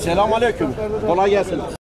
Selamünaleyküm. Kolay gelsin.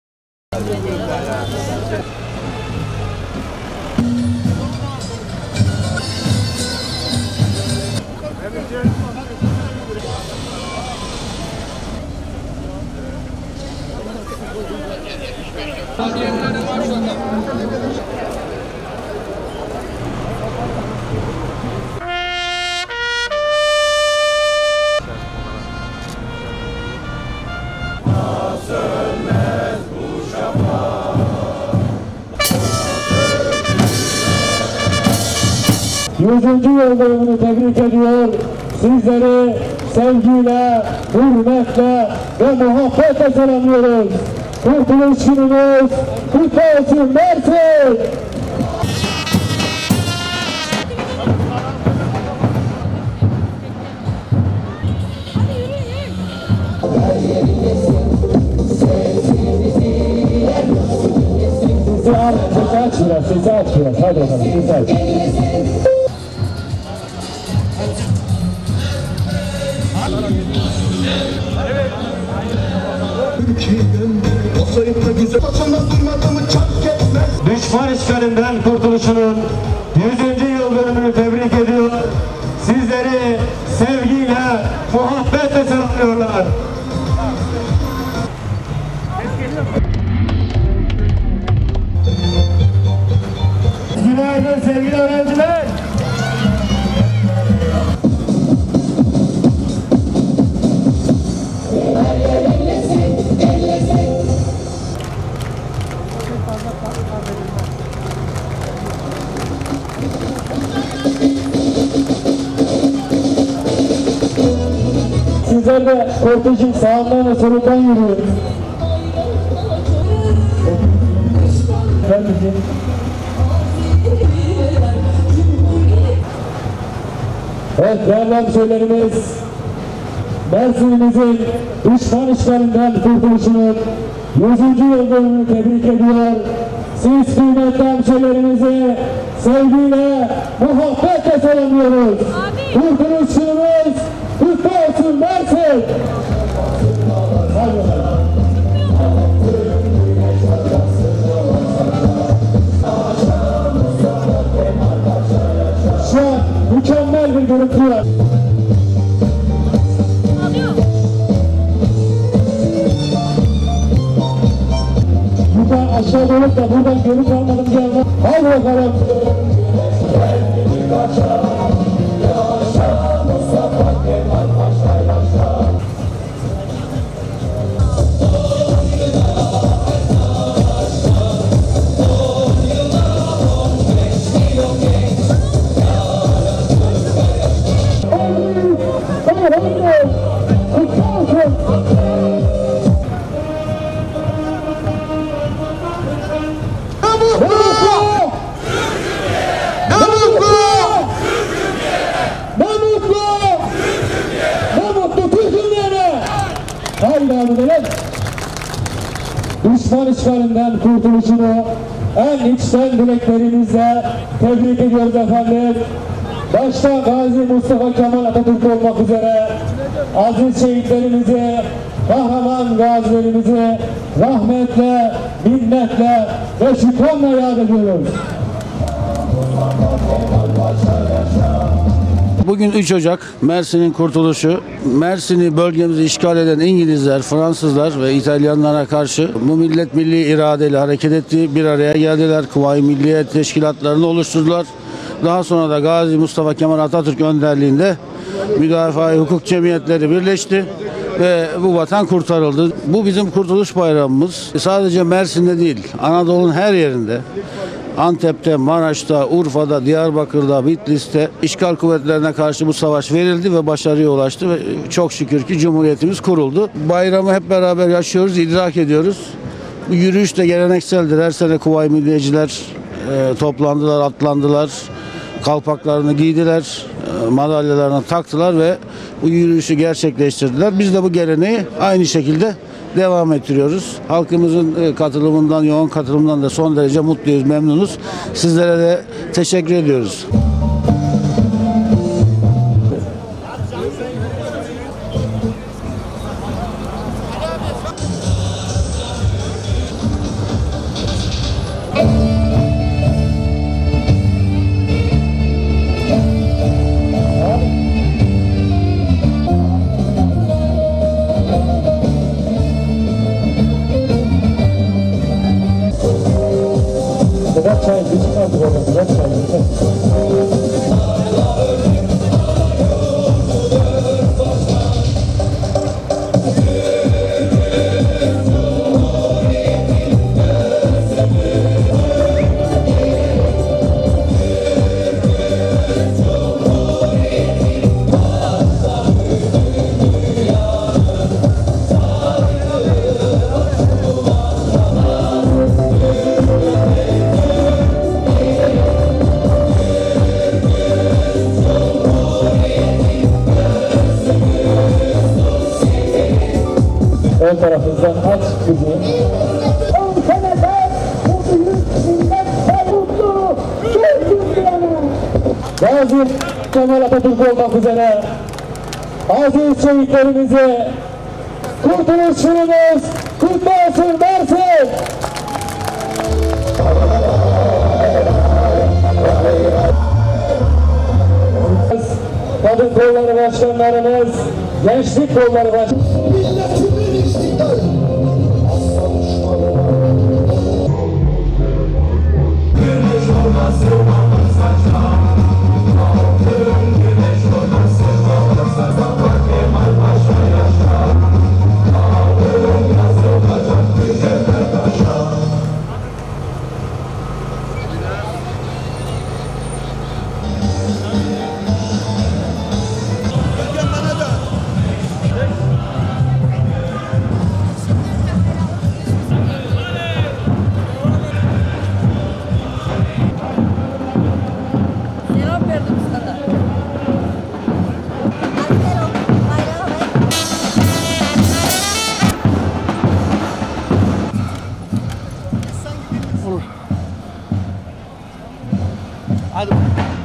Yüzüncü yıl dönümünü tebrik ediyor. Sizleri sevgiyle, hürmetle ve muhabbetle selamlıyoruz. Kurtuluş günümüz kutlu olsun Mersin! Sesi aç biraz, sesi aç biraz. Hadi bakalım, sesi aç. Düşman işgalinden kurtuluşunun 100. yıl dönümünü tebrik ediyor. Sizleri sevgiyle, muhabbetle selamlıyorlar. Günaydın sevgili öğrenciler. Sizler de kortejin sağından ve solundan yürüyoruz. Evet değerli hemşehrilerimiz, Mersin'imizin düşman işgalinden kurtuluşunun 100. yıl dönümünü tebrik ediyor. Siz kıymetli hemşehrilerimizi sevgiyle, muhabbetle selamlıyoruz. Kurtuluş günümüz kutlu olsun Mersin! Şu an mükemmel bir görüntü var. Buradan aşağı olup da buradan görüp almadım gelmem. Hadi bakalım. Düşman işgalinden kurtuluşunu en içten dileklerimizle tebrik ediyoruz efendim. Başta Gazi Mustafa Kemal Atatürk olmak üzere aziz şehitlerimizi, kahraman gazilerimizi rahmetle, minnetle ve şükranla yad ediyoruz. Bugün 3 Ocak Mersin'in kurtuluşu. Mersin'i bölgemizi işgal eden İngilizler, Fransızlar ve İtalyanlara karşı bu millet milli iradeyle hareket etti. Bir araya geldiler. Kuvayi Milliye teşkilatlarını oluşturdular. Daha sonra da Gazi Mustafa Kemal Atatürk önderliğinde müdafaa-i hukuk cemiyetleri birleşti ve bu vatan kurtarıldı. Bu bizim kurtuluş bayramımız. Sadece Mersin'de değil, Anadolu'nun her yerinde, Antep'te, Maraş'ta, Urfa'da, Diyarbakır'da, Bitlis'te işgal kuvvetlerine karşı bu savaş verildi ve başarıya ulaştı ve çok şükür ki Cumhuriyetimiz kuruldu. Bayramı hep beraber yaşıyoruz, idrak ediyoruz. Bu yürüyüş de gelenekseldir. Her sene Kuvayi Milliyeciler toplandılar, atlandılar, kalpaklarını giydiler, madalyalarını taktılar ve bu yürüyüşü gerçekleştirdiler. Biz de bu geleneği aynı şekilde devam ettiriyoruz. Halkımızın katılımından, yoğun katılımından da son derece mutluyuz, memnunuz. Sizlere de teşekkür ediyoruz. Ramazan aç bizi. 10 senede bu büyük millet ve mutlu Türk yanı. Gazi Kemal Atatürk olmak üzere aziz şehitlerimize Kurtuluş Günümüz kutlu olsun Mersin. Kadın kolları başkanlarımız, gençlik kolları başkanlarımız. Cevap verdim sana. Asker ol, bayrağı ver. Hadi.